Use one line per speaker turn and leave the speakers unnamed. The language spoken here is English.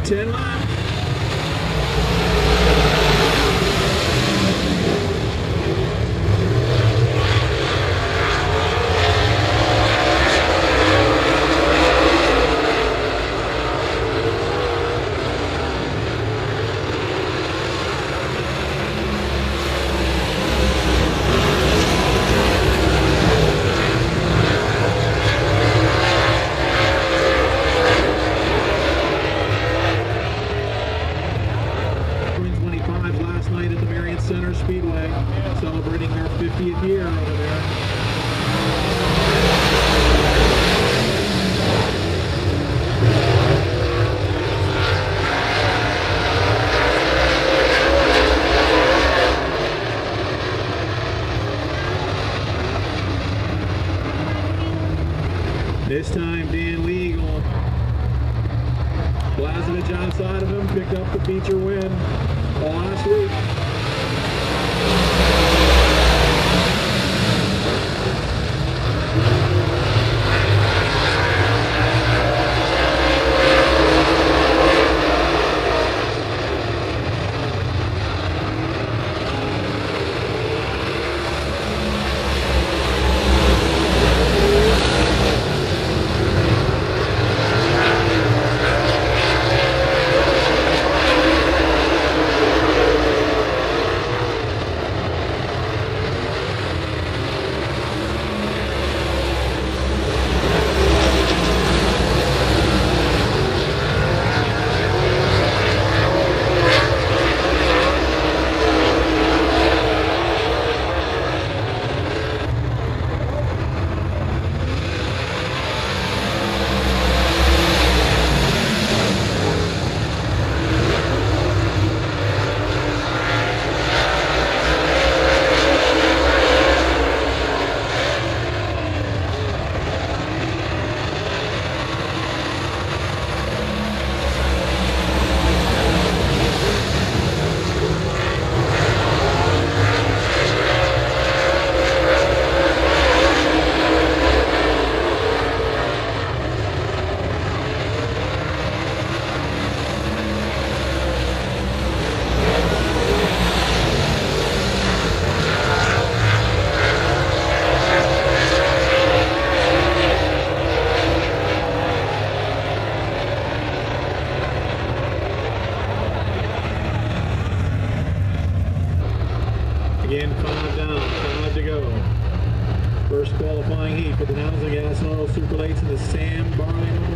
10 laps. Hollow Speedway, celebrating their 50th year over there. This time Dan Legal blasted it outside of him, picked up the feature win last week. Again, 5 down, 5 to go. First qualifying heat for the Housing Gas and Oil Super Lates in the Sam Barley